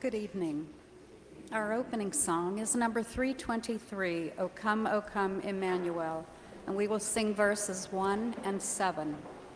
Good evening. Our opening song is number 323, O Come, Emmanuel, and we will sing verses 1 and 7.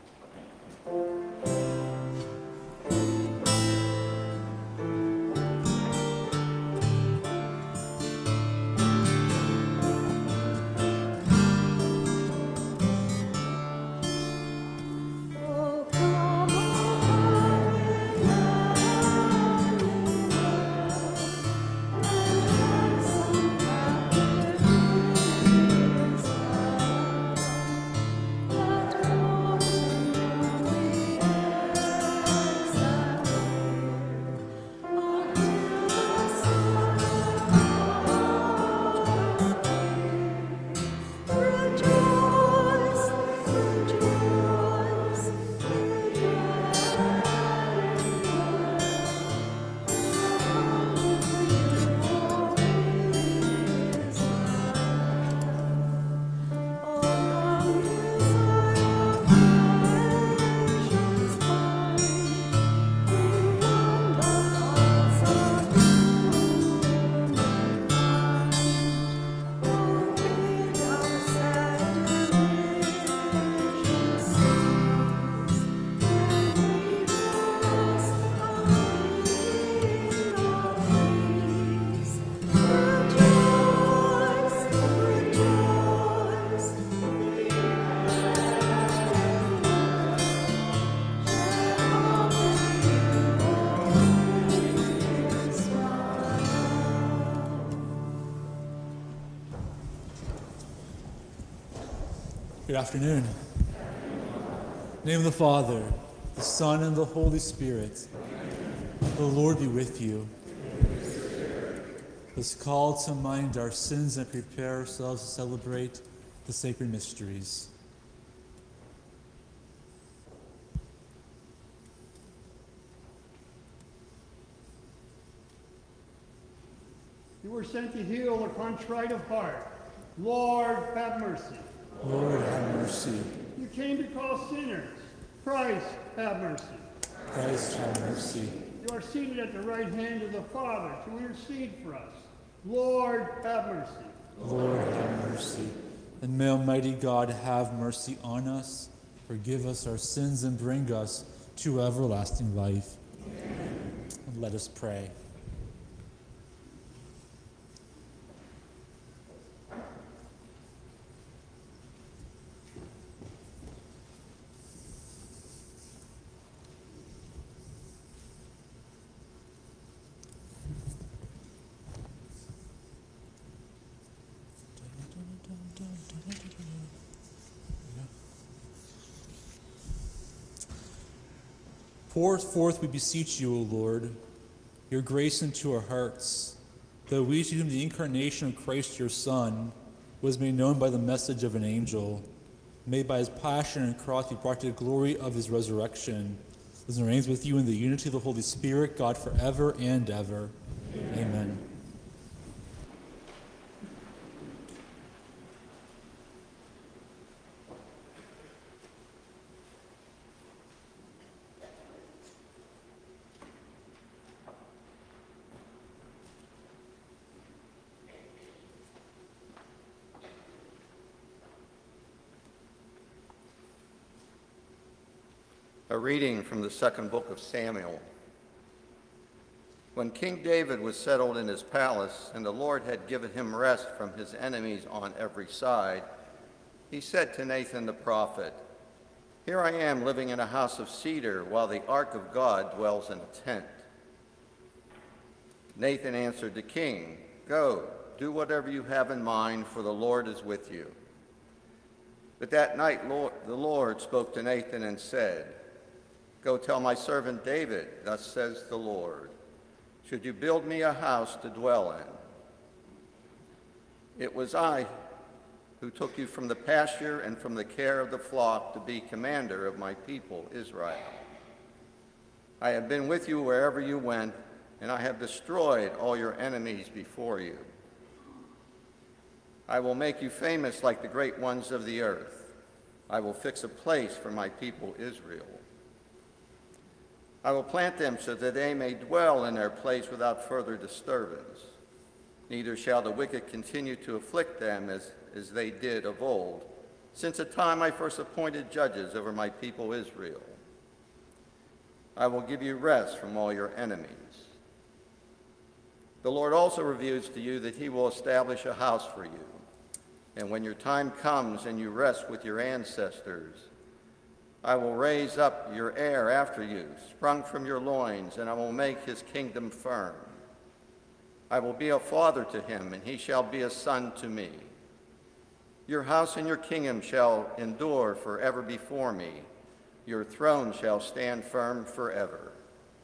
Good afternoon. In the name of the Father, the Son, and the Holy Spirit. The Lord be with you. Let's call to mind our sins and prepare ourselves to celebrate the sacred mysteries. You were sent to heal the contrite of heart. Lord, have mercy. Lord, have mercy. You came to call sinners. Christ, have mercy. Christ, have mercy. You are seated at the right hand of the Father to intercede for us. Lord, have mercy. Lord, have mercy. And may Almighty God have mercy on us, forgive us our sins, and bring us to everlasting life. Amen. And let us pray. Pour forth, we beseech you, O Lord, your grace into our hearts, that we, to whom the incarnation of Christ your Son was made known by the message of an angel, may by his passion and cross be brought to the glory of his resurrection, lives and reigns with you in the unity of the Holy Spirit, God forever and ever. Amen. Amen. A reading from the second book of Samuel. When King David was settled in his palace, and the Lord had given him rest from his enemies on every side, he said to Nathan the prophet, "Here I am living in a house of cedar, while the ark of God dwells in a tent." Nathan answered the king, "Go, do whatever you have in mind, for the Lord is with you." But that night the Lord spoke to Nathan and said, "Go tell my servant David, thus says the Lord, should you build me a house to dwell in? It was I who took you from the pasture and from the care of the flock to be commander of my people, Israel. I have been with you wherever you went, and I have destroyed all your enemies before you. I will make you famous like the great ones of the earth. I will fix a place for my people, Israel. I will plant them so that they may dwell in their place without further disturbance. Neither shall the wicked continue to afflict them as they did of old, since the time I first appointed judges over my people Israel. I will give you rest from all your enemies. The Lord also reveals to you that he will establish a house for you. And when your time comes and you rest with your ancestors, I will raise up your heir after you, sprung from your loins, and I will make his kingdom firm. I will be a father to him, and he shall be a son to me. Your house and your kingdom shall endure forever before me. Your throne shall stand firm forever.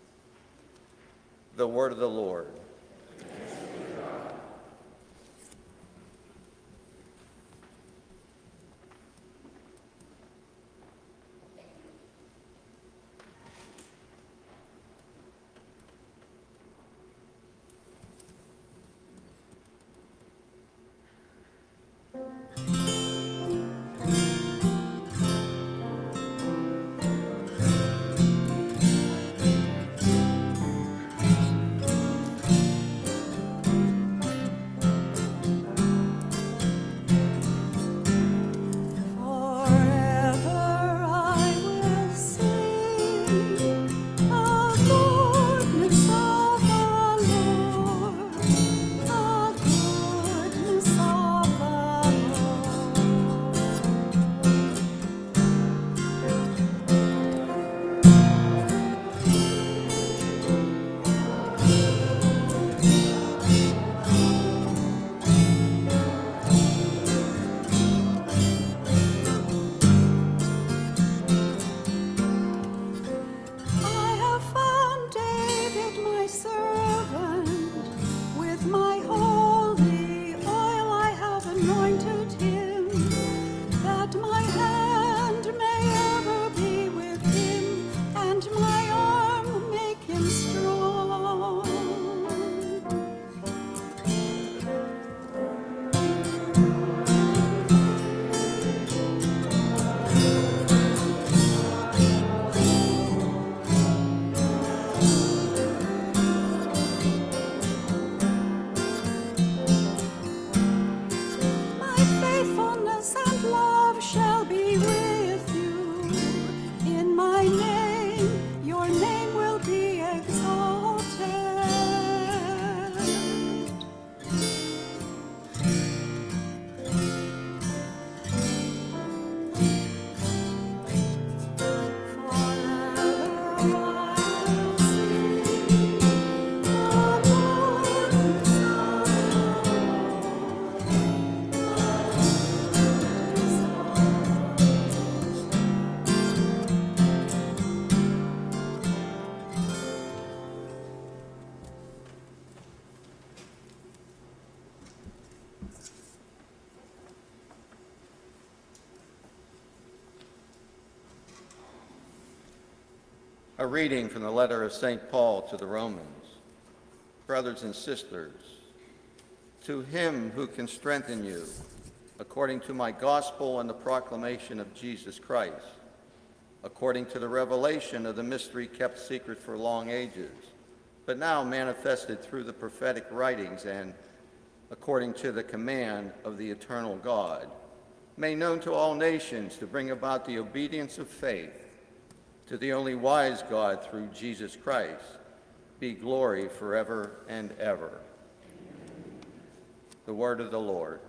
The word of the Lord. A reading from the letter of St. Paul to the Romans. Brothers and sisters, to him who can strengthen you, according to my gospel and the proclamation of Jesus Christ, according to the revelation of the mystery kept secret for long ages, but now manifested through the prophetic writings and according to the command of the eternal God, made known to all nations to bring about the obedience of faith, to the only wise God through Jesus Christ, be glory forever and ever. The word of the Lord.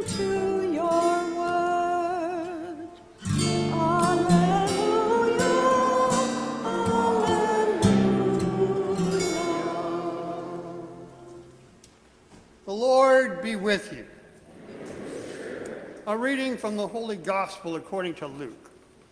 Alleluia. A reading from the Holy Gospel according to Luke.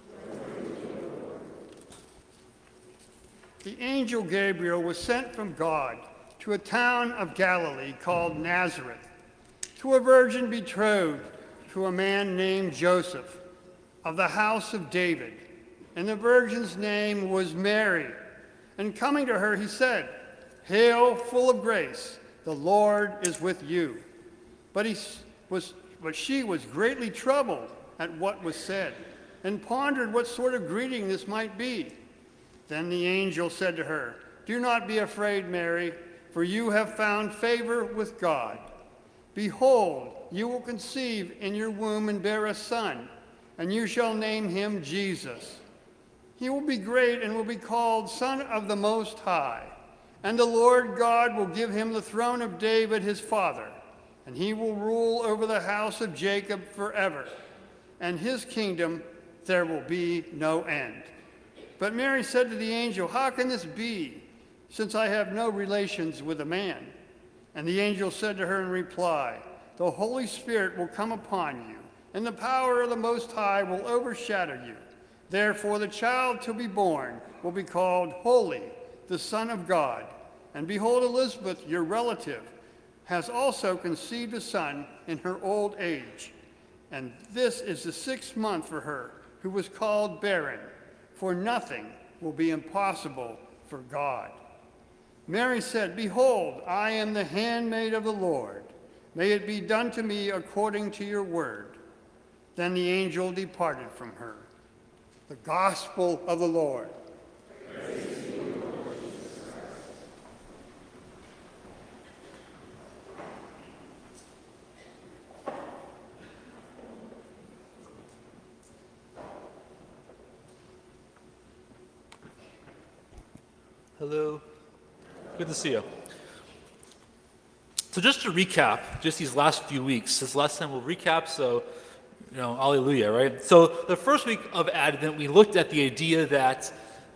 The angel Gabriel was sent from God to a town of Galilee called Nazareth, to a virgin betrothed to a man named Joseph, of the house of David. And the virgin's name was Mary. And coming to her, he said, "Hail, full of grace, the Lord is with you." But she was greatly troubled at what was said, and pondered what sort of greeting this might be. Then the angel said to her, "Do not be afraid, Mary, for you have found favor with God. Behold, you will conceive in your womb and bear a son, and you shall name him Jesus. He will be great and will be called Son of the Most High. And the Lord God will give him the throne of David his father, and he will rule over the house of Jacob forever. And his kingdom there will be no end." But Mary said to the angel, "How can this be, since I have no relations with a man?" And the angel said to her in reply, "The Holy Spirit will come upon you, and the power of the Most High will overshadow you. Therefore the child to be born will be called Holy, the Son of God. And behold, Elizabeth, your relative, has also conceived a son in her old age. And this is the 6th month for her, who was called barren, for nothing will be impossible for God." Mary said, "Behold, I am the handmaid of the Lord. May it be done to me according to your word." Then the angel departed from her. The Gospel of the Lord. Praise to you, Lord Jesus Christ. Hello. Good to see you. So just to recap, just these last few weeks, this last time we'll recap, so, hallelujah, right? So the first week of Advent, we looked at the idea that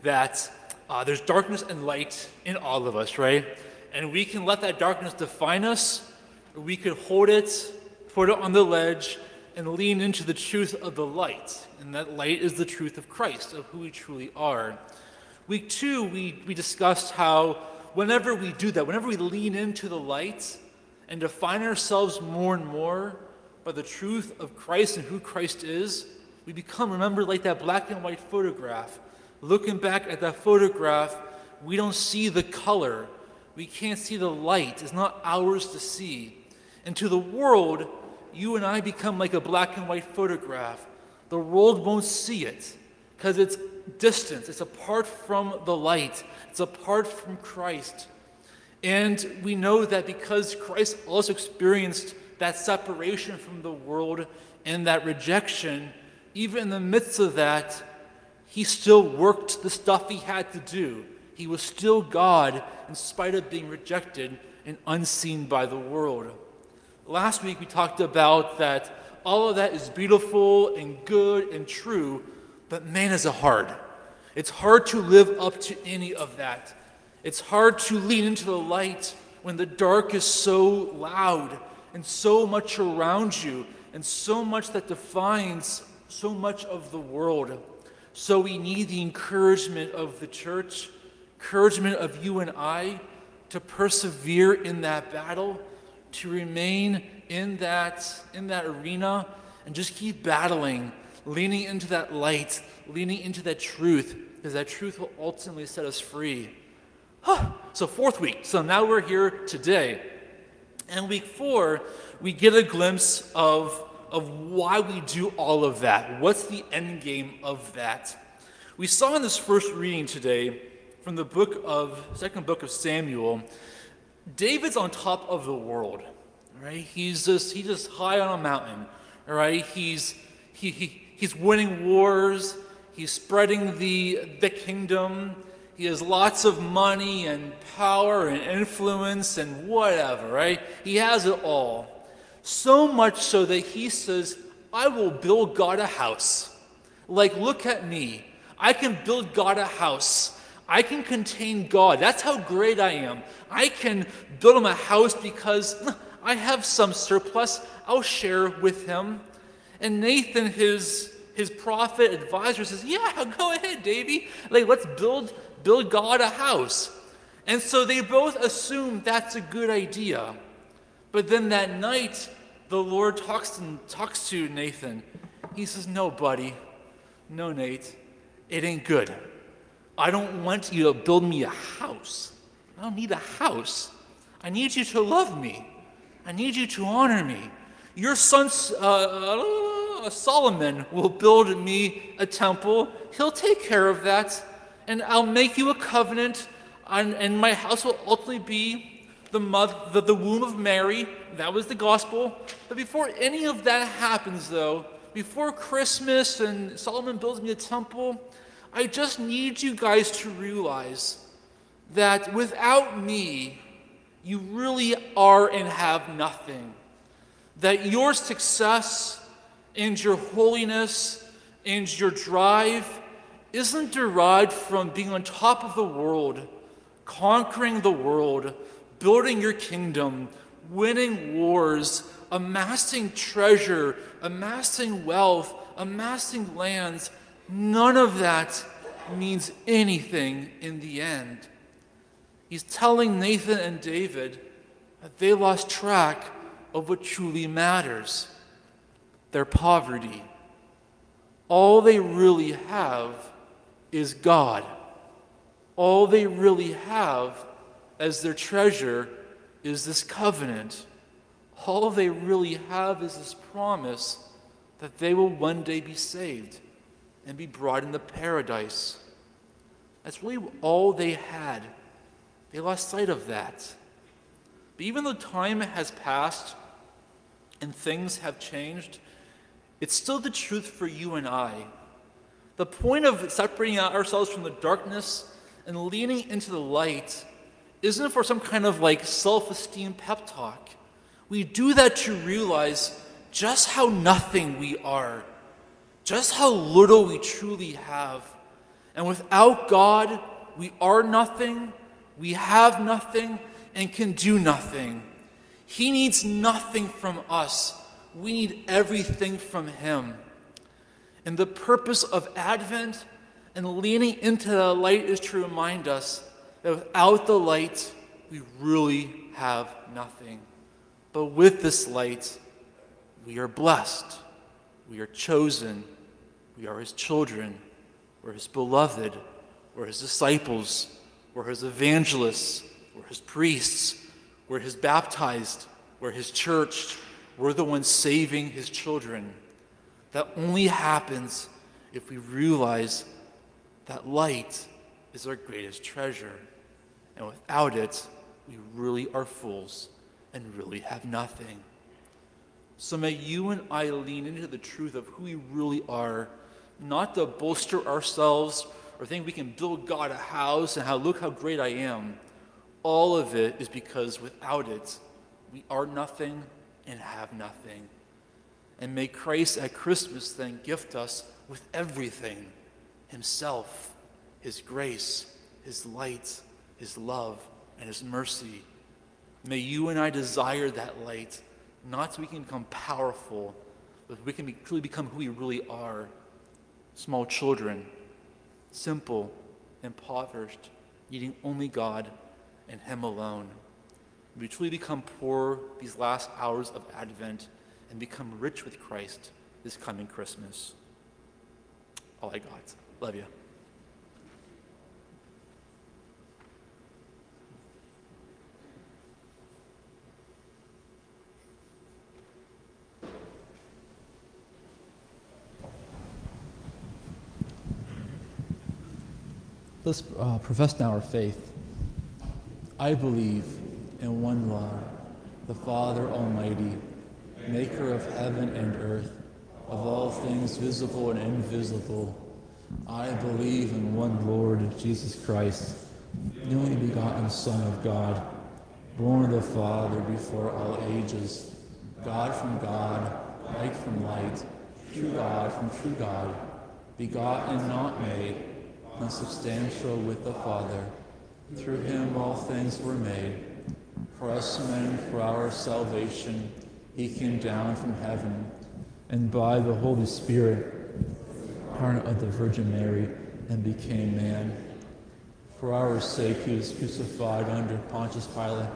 there's darkness and light in all of us, right? And we can let that darkness define us, or we could hold it, put it on the ledge, and lean into the truth of the light. And that light is the truth of Christ, of who we truly are. Week 2, we discussed how whenever we do that, whenever we lean into the light and define ourselves more and more by the truth of Christ and who Christ is, we become, remember, like that black and white photograph. Looking back at that photograph, we don't see the color. We can't see the light. It's not ours to see. And to the world, you and I become like a black and white photograph. The world won't see it because it's distant. It's apart from the light. It's apart from Christ. And we know that because Christ also experienced that separation from the world and that rejection, even in the midst of that, he still worked the stuff he had to do. He was still God in spite of being rejected and unseen by the world. Last week we talked about that all of that is beautiful and good and true, but man, is it hard. It's hard to live up to any of that. It's hard to lean into the light when the dark is so loud and so much around you and so much that defines so much of the world. So we need the encouragement of the church, encouragement of you and I to persevere in that battle, to remain in that arena and just keep battling, leaning into that light, leaning into that truth, because that truth will ultimately set us free. So 4th week. So now we're here today. And week 4, we get a glimpse of why we do all of that. What's the end game of that? We saw in this first reading today from the second book of Samuel, David's on top of the world, right? He's just high on a mountain, right? He's winning wars. He's spreading the kingdom. He has lots of money and power and influence and whatever, right? He has it all. So much so that he says, I will build God a house. Like, look at me. I can build God a house. I can contain God. That's how great I am. I can build him a house because I have some surplus. I'll share with him. And Nathan, his prophet advisor, says, yeah, go ahead, Davy. Like, let's build God a house. And so they both assume that's a good idea. But then that night, the Lord talks to Nathan. He says, no, buddy. No, Nate. It ain't good. I don't want you to build me a house. I don't need a house. I need you to love me. I need you to honor me. Your son Solomon will build me a temple. He'll take care of that. And I'll make you a covenant. And my house will ultimately be the womb of Mary. That was the gospel. But before any of that happens, though, before Christmas and Solomon builds me a temple, I just need you guys to realize that without me, you really are and have nothing. That your success and your holiness and your drive isn't derived from being on top of the world, conquering the world, building your kingdom, winning wars, amassing treasure, amassing wealth, amassing lands. None of that means anything in the end. He's telling Nathan and David that they lost track of what truly matters, their poverty. All they really have is God. All they really have as their treasure is this covenant. All they really have is this promise that they will one day be saved and be brought into paradise. That's really all they had. They lost sight of that. But even though time has passed and things have changed, it's still the truth for you and I. The point of separating ourselves from the darkness and leaning into the light isn't for some kind of self-esteem pep talk. We do that to realize just how nothing we are, just how little we truly have. And without God, we are nothing, we have nothing, and can do nothing. He needs nothing from us. We need everything from Him. And the purpose of Advent and leaning into the light is to remind us that without the light, we really have nothing. But with this light, we are blessed. We are chosen. We are His children. We're His beloved. We're His disciples. We're His evangelists. We're His priests. We're His baptized. We're His church. We're the ones saving His children. That only happens if we realize that light is our greatest treasure. And without it, we really are fools and really have nothing. So may you and I lean into the truth of who we really are, not to bolster ourselves or think we can build God a house and look how great I am. All of it is because without it, we are nothing and have nothing. And may Christ at Christmas then gift us with everything: Himself, His grace, His light, His love, and His mercy. May you and I desire that light, not so we can become powerful, but we can truly become who we really are: small children, simple, impoverished, needing only God and Him alone. We truly become poor these last hours of Advent and become rich with Christ this coming Christmas. All I got. Love you. Let's profess now our faith. I believe in one Lord, the Father Almighty, maker of heaven and earth, of all things visible and invisible. I believe in one Lord, Jesus Christ, the only begotten Son of God, born of the Father before all ages, God from God, light from light, true God from true God, begotten, not made, consubstantial with the Father. Through Him all things were made. For us men, for our salvation, He came down from heaven, and by the Holy Spirit, incarnate of the Virgin Mary, and became man. For our sake he was crucified under Pontius Pilate,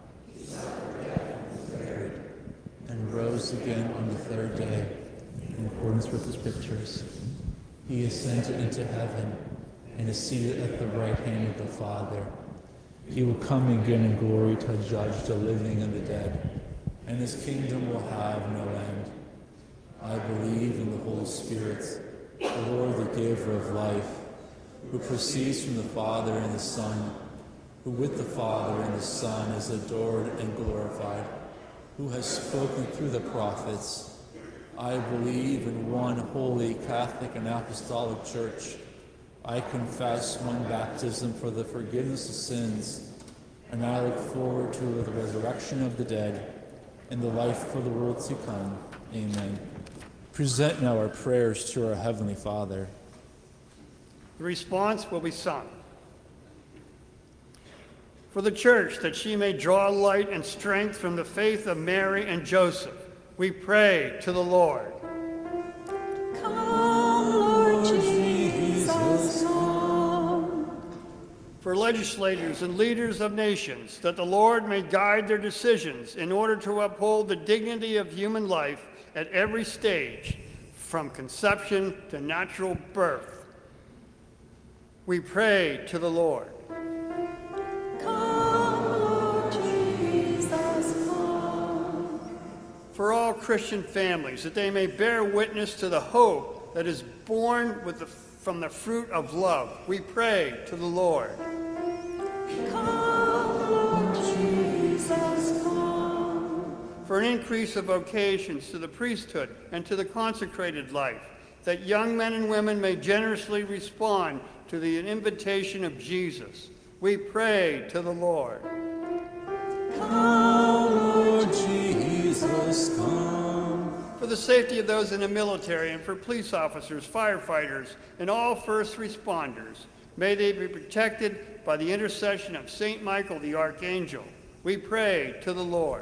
and rose again on the third day, in accordance with the Scriptures. He ascended into heaven and is seated at the right hand of the Father. He will come again in glory to judge the living and the dead, and his kingdom will have no end. I believe in the Holy Spirit, the Lord, the giver of life, who proceeds from the Father and the Son, who with the Father and the Son is adored and glorified, who has spoken through the prophets. I believe in one holy, Catholic, and Apostolic Church. I confess one baptism for the forgiveness of sins, and I look forward to the resurrection of the dead and the life for the world to come. Amen. Present now our prayers to our Heavenly Father. The response will be sung. For the Church, that she may draw light and strength from the faith of Mary and Joseph, we pray to the Lord. Come, Lord Jesus, come. For legislators and leaders of nations, that the Lord may guide their decisions in order to uphold the dignity of human life at every stage, from conception to natural birth. We pray to the Lord. Come, Lord Jesus, come. For all Christian families, that they may bear witness to the hope that is born from the fruit of love, we pray to the Lord. Come, Lord Jesus, come. For an increase of vocations to the priesthood and to the consecrated life, that young men and women may generously respond to the invitation of Jesus, we pray to the Lord. Come, Lord Jesus, come. For the safety of those in the military and for police officers, firefighters, and all first responders, may they be protected by the intercession of St. Michael the Archangel, we pray to the Lord.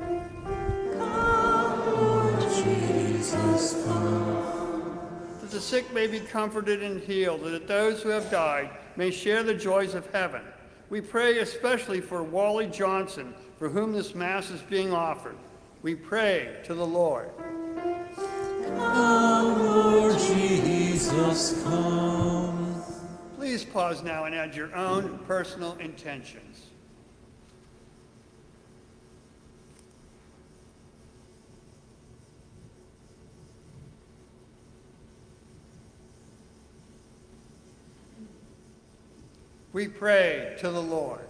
come, Lord Jesus, come. That the sick may be comforted and healed, and that those who have died may share the joys of heaven. We pray especially for Wally Johnson, for whom this Mass is being offered. We pray to the Lord. Come, Lord Jesus, come. Please pause now and add your own personal intentions. We pray to the Lord.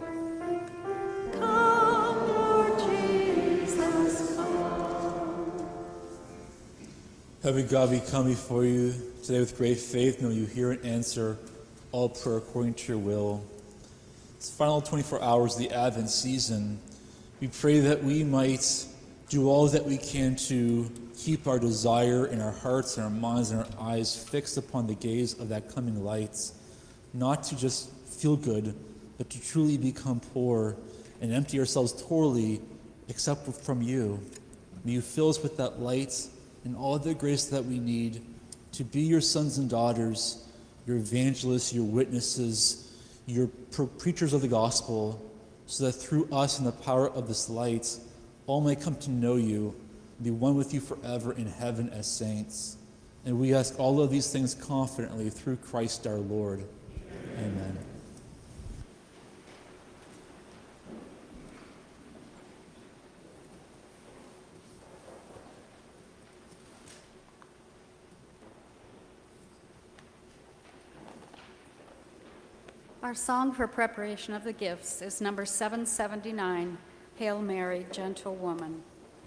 come, Lord Jesus, come. Heavenly God, we come before you today with great faith, knowing you hear and answer all prayer according to your will. It's the final 24 hours of the Advent season. We pray that we might do all that we can to keep our desire in our hearts and our minds and our eyes fixed upon the gaze of that coming light, not to just feel good, but to truly become poor and empty ourselves totally except from you. May you fill us with that light and all the grace that we need to be your sons and daughters, your evangelists, your witnesses, your preachers of the gospel, so that through us and the power of this light, all may come to know you and be one with you forever in heaven as saints. And we ask all of these things confidently through Christ our Lord. Amen. Our song for preparation of the gifts is number 779, Hail Mary, Gentle Woman.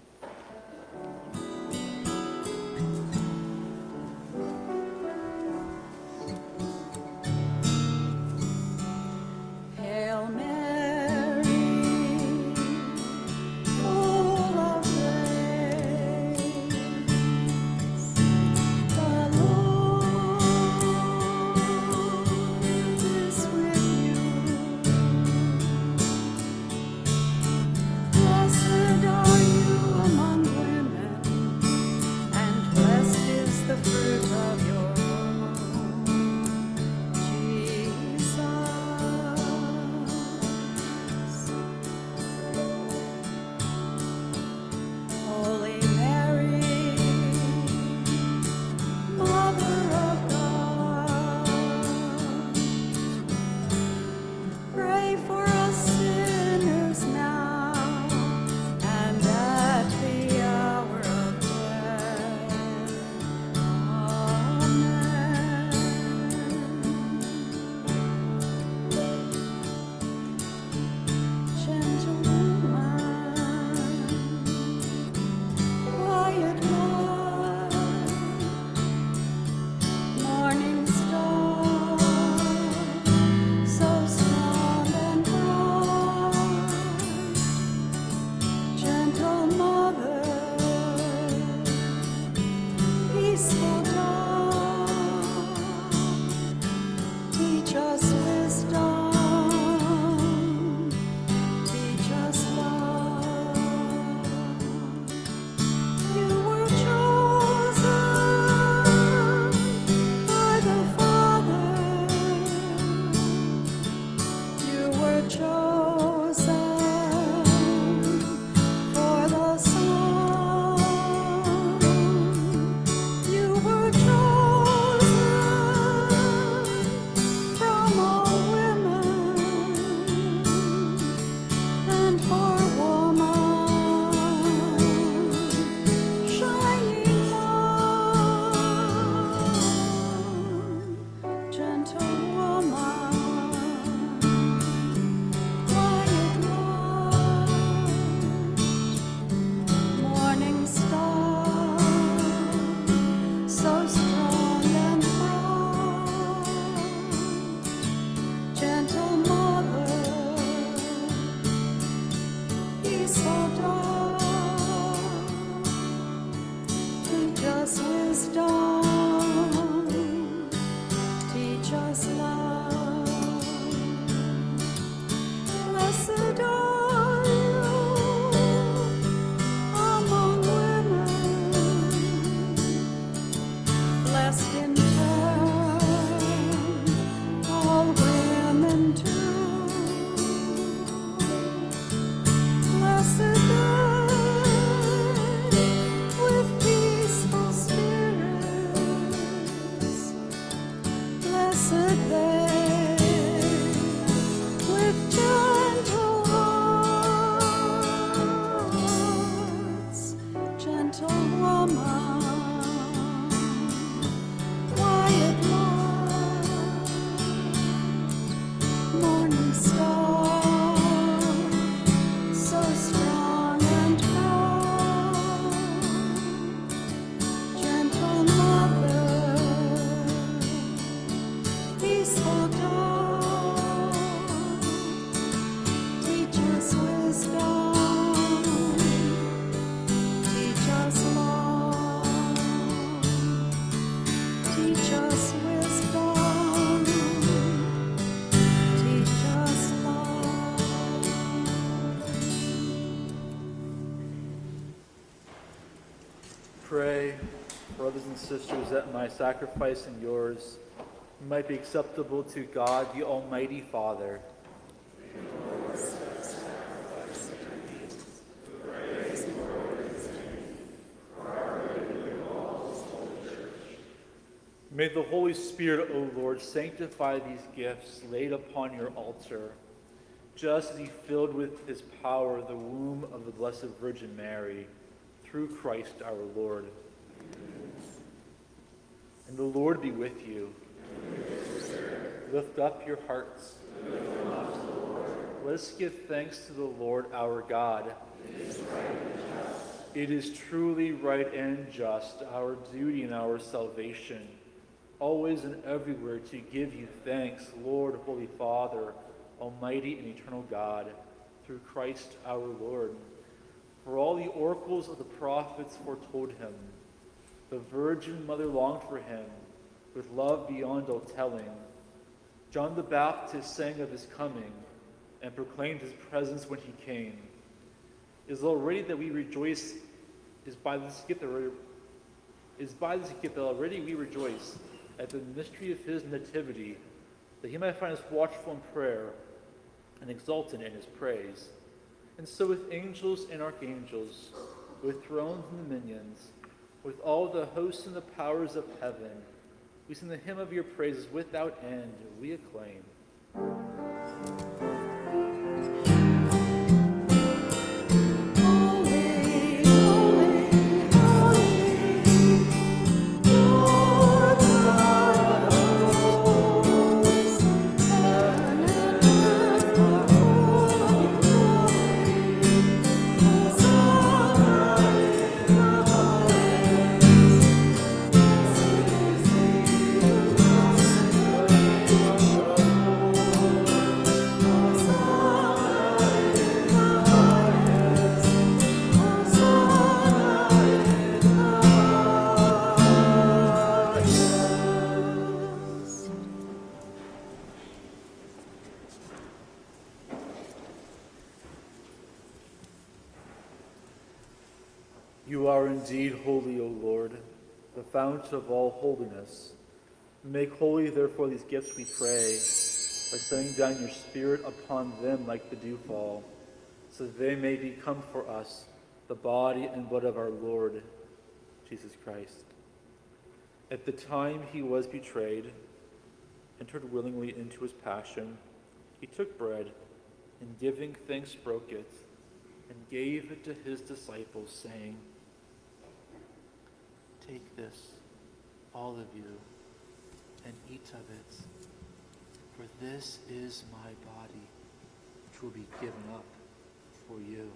Hail Mary, full of grace, the Lord is with you. Blessed are you morning star, so strong and proud, gentle mother, peaceful dawn, teach us wisdom, teach us love, teach us wisdom, teach us love. Pray, brothers and sisters, that my sacrifice and yours might be acceptable to God, the Almighty Father. May the Holy Spirit, O Lord, sanctify these gifts laid upon your altar, just as he filled with his power the womb of the Blessed Virgin Mary, through Christ our Lord. And the Lord be with you. Lift up your hearts. Let us give thanks to the Lord our God. It is truly right and just, our duty and our salvation, always and everywhere to give you thanks, Lord, Holy Father, Almighty and eternal God, through Christ our Lord. For all the oracles of the prophets foretold him. The Virgin Mother longed for him with love beyond all telling. John the Baptist sang of his coming and proclaimed his presence when he came. It is already that we rejoice, is by this gift that already we rejoice at the mystery of his nativity, that he might find us watchful in prayer and exultant in his praise. And so with angels and archangels, with thrones and dominions, with all the hosts and the powers of heaven, we sing the hymn of your praises without end. We acclaim. Holy, holy, holy, Lord God of hosts, heaven and earth are full of glory. Hosanna in the highest. Blessed is he who comes in the name of the Lord. Hosanna in the highest. Hosanna in the highest. You are indeed holy, O Lord, the fount of all holiness. Make holy, therefore, these gifts, we pray, by sending down your Spirit upon them like the dewfall, so that they may become for us the body and blood of our Lord, Jesus Christ. At the time he was betrayed, entered willingly into his passion, he took bread, and giving thanks broke it, and gave it to his disciples, saying, "Take this, all of you, and eat of it, for this is my body, which will be given up for you."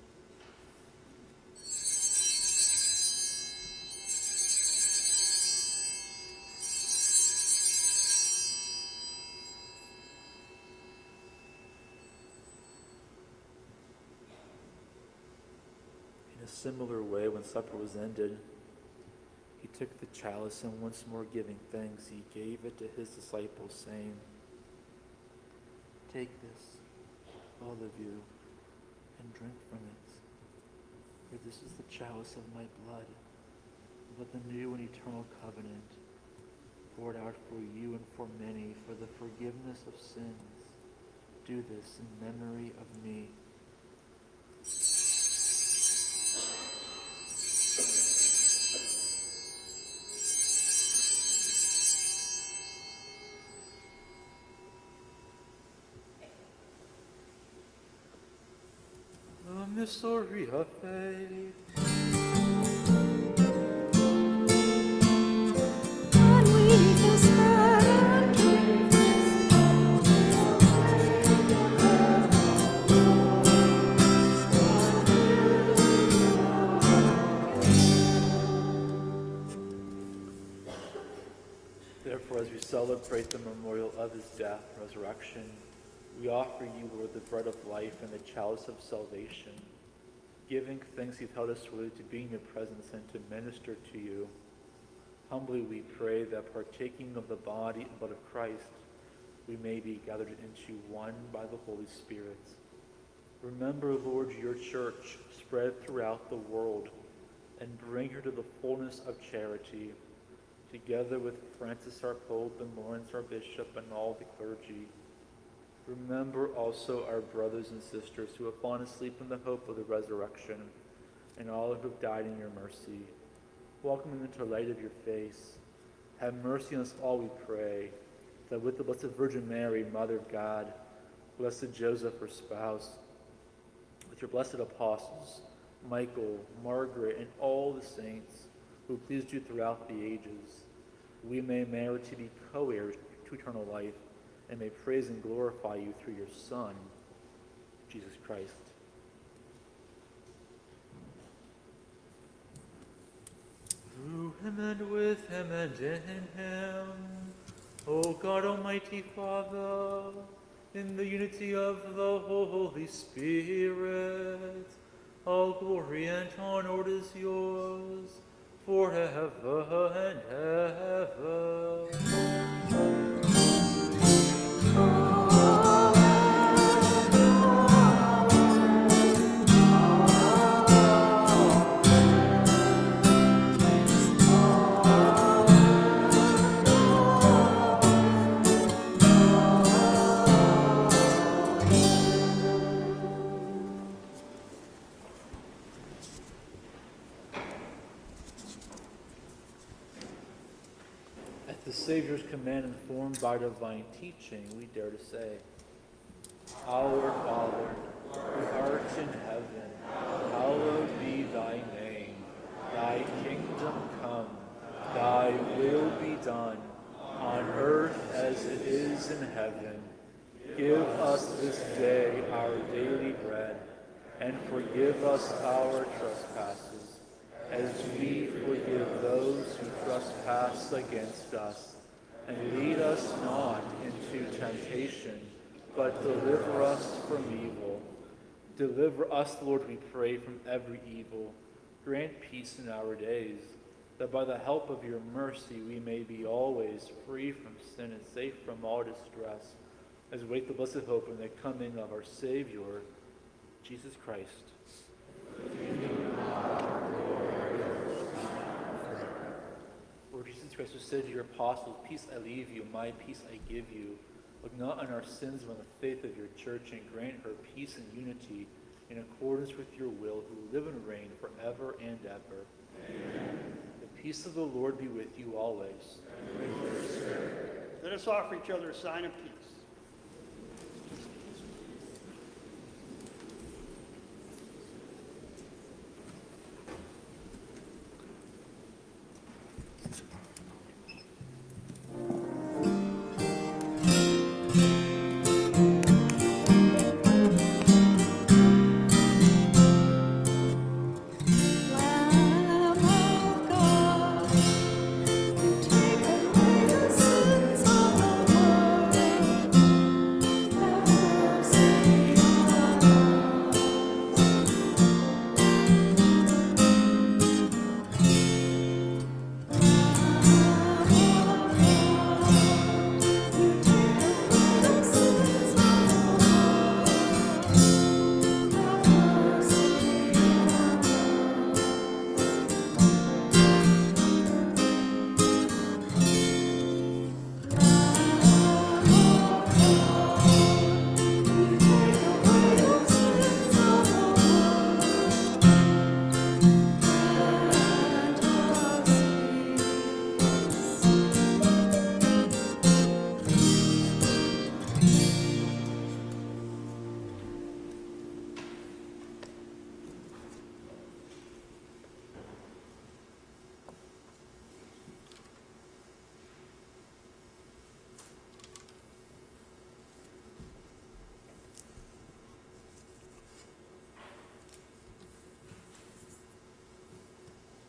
In a similar way, when supper was ended, he took the chalice, and once more giving thanks, he gave it to his disciples, saying, "Take this, all of you, and drink from it, for this is the chalice of my blood, of the new and eternal covenant, poured out for you and for many for the forgiveness of sins. Do this in memory of me." The mystery of faith. And we just spread and drink this. his death and resurrection, we offer you, Lord, the bread of life and the chalice of salvation. Giving thanks, you've held us worthy to be in your presence and to minister to you. Humbly we pray that partaking of the body and blood of Christ, we may be gathered into one by the Holy Spirit. Remember, Lord, your church spread throughout the world and bring her to the fullness of charity, together with Francis our Pope and Lawrence our Bishop and all the clergy. Remember also our brothers and sisters who have fallen asleep in the hope of the resurrection, and all who have died in your mercy. Welcome them into the light of your face. Have mercy on us all, we pray, that with the Blessed Virgin Mary, Mother of God, Blessed Joseph, her spouse, with your blessed apostles, Michael, Margaret, and all the saints who pleased you throughout the ages, we may merit to be co-heirs to eternal life, and may praise and glorify you through your Son, Jesus Christ. Through him and with him and in him, O God, Almighty Father, in the unity of the Holy Spirit, all glory and honor is yours forever and ever. At the Savior's command, informed by divine teaching, we dare to say, Our Father, who art in heaven, hallowed be thy name. Thy kingdom come, thy will be done, on earth as it is in heaven. Give us this day our daily bread, and forgive us our trespasses, as we forgive those who trespass against us. And lead us not into temptation, but deliver us from evil. Deliver us, Lord, we pray, from every evil. Grant peace in our days, that by the help of your mercy we may be always free from sin and safe from all distress, as we wait the blessed hope and the coming of our Savior, Jesus Christ. Lord Jesus Christ, who said to your apostles, Peace I leave you, my peace I give you. Look not on our sins, but on the faith of your church, and grant her peace and unity in accordance with your will, who live and reign forever and ever. Amen. The peace of the Lord be with you always. And with your spirit. Let us offer each other a sign of peace.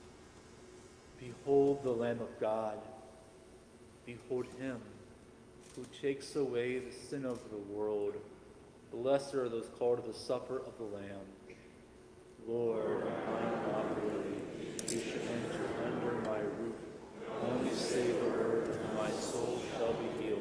Behold the Lamb of God. Behold him who takes away the sin of the world. Blessed are those called to the supper of the Lamb. Lord, I am not worthy you should enter under my roof. Only say the word, and my soul shall be healed.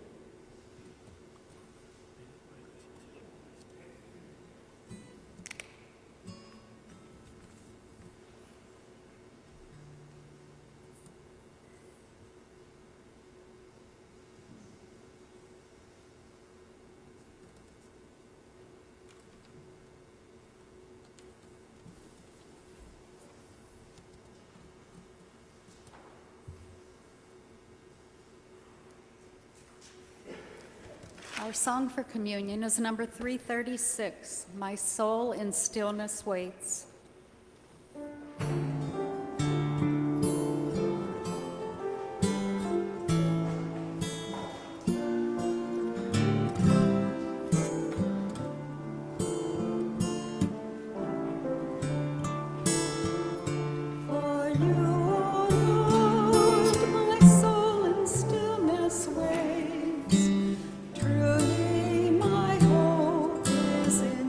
Our song for communion is number 336, My Soul in Stillness Waits. For you, O Lord, my soul in stillness waits. Truly, my hope is in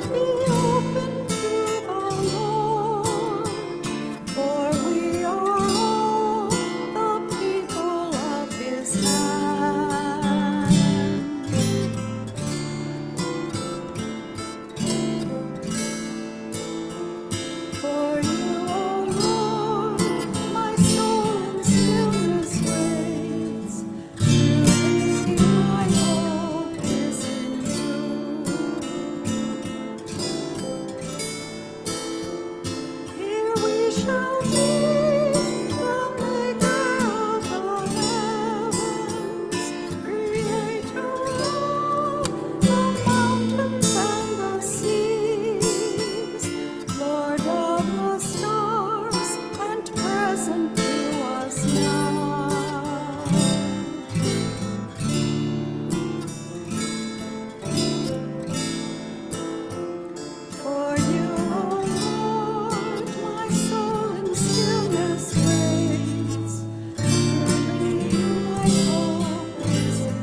For we are shall be the maker of the heavens, creator of the mountains and the seas, Lord of the stars, and present to us now. For you, O Lord, my soul in stillness waits. Truly my hope is in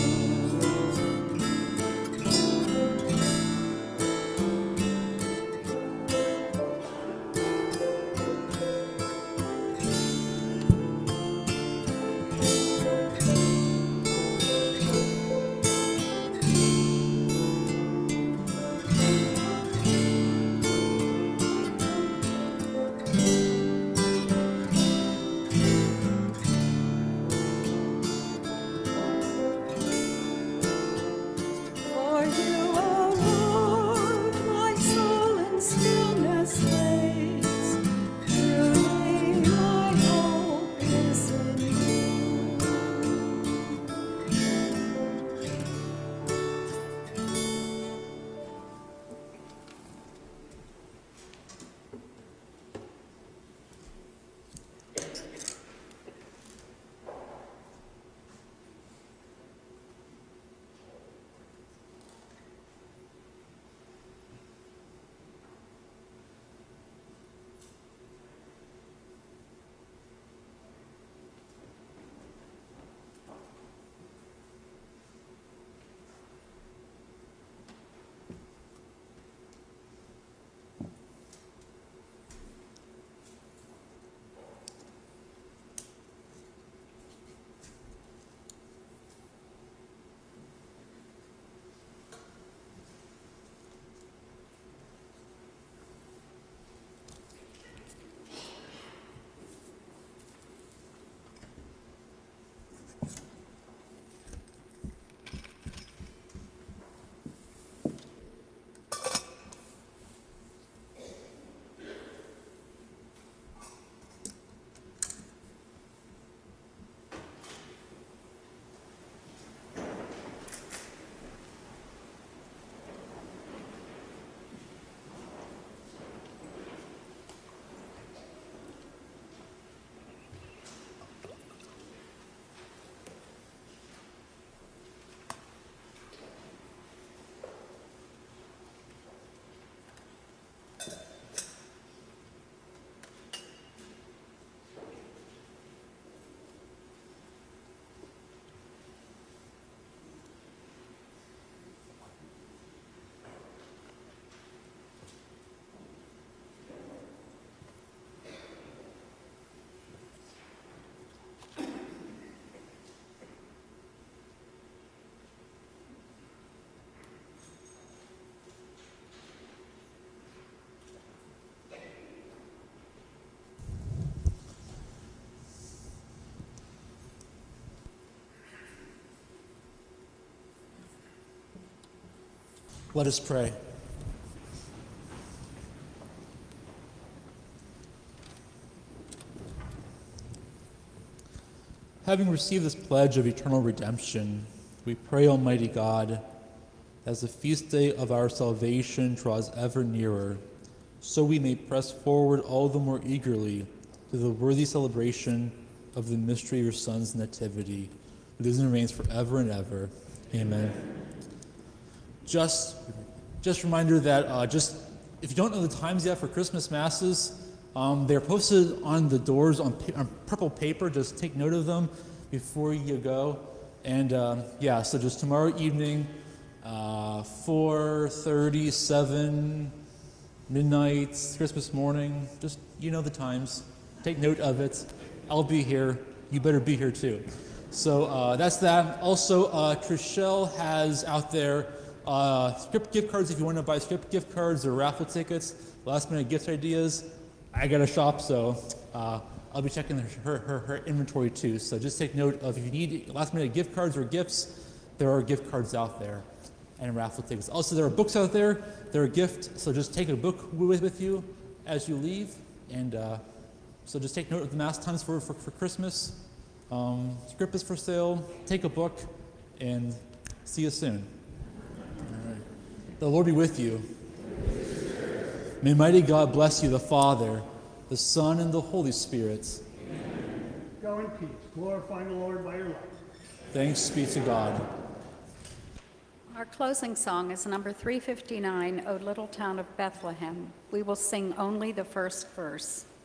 For you, O Lord, my soul in stillness waits. Truly my hope is in Let us pray. Having received this pledge of eternal redemption, we pray, Almighty God, as the feast day of our salvation draws ever nearer, so we may press forward all the more eagerly to the worthy celebration of the mystery of your Son's nativity, who lives and reigns forever and ever. Amen. Just a reminder that if you don't know the times yet for Christmas masses, they're posted on the doors on purple paper. Just take note of them before you go. And so just tomorrow evening, 4:30, 7, midnight, Christmas morning. Just the times. Take note of it. I'll be here. You better be here too. So that's that. Also, Trishelle has out there script gift cards if you want to buy script gift cards or raffle tickets, last minute gift ideas. I got a shop, so I'll be checking her inventory too. So just take note of if you need last minute gift cards or gifts, there are gift cards out there and raffle tickets. Also, there are books out there. They're a gift, so just take a book with you as you leave. And so just take note of the Mass times for Christmas. Script is for sale. Take a book, and see you soon. All right. The Lord be with you. May mighty God bless you, the Father, the Son, and the Holy Spirit. Go in peace, glorifying the Lord by your life. Thanks be to God. Our closing song is number 359, O Little Town of Bethlehem. We will sing only the first verse.